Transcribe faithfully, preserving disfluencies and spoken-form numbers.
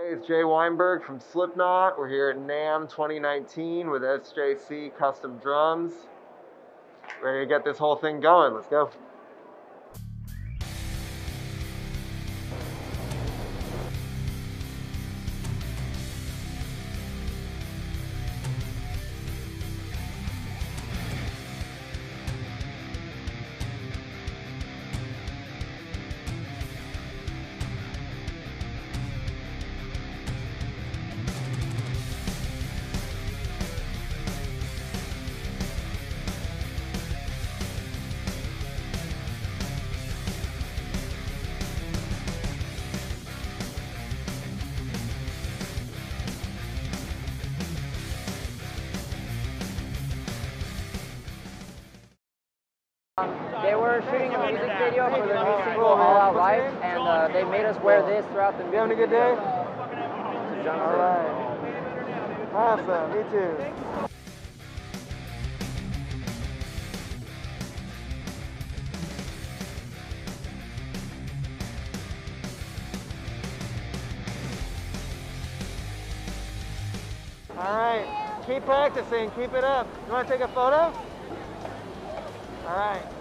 Hey, it's Jay Weinberg from Slipknot. We're here at NAMM twenty nineteen with S J C Custom Drums. Ready to get this whole thing going. Let's go. Um, they were shooting a music video for their new single, All Out Life, and uh, they made us wear this throughout the music. You having a good day? All right. Awesome, me too. All right, keep practicing, keep it up. You want to take a photo? All right.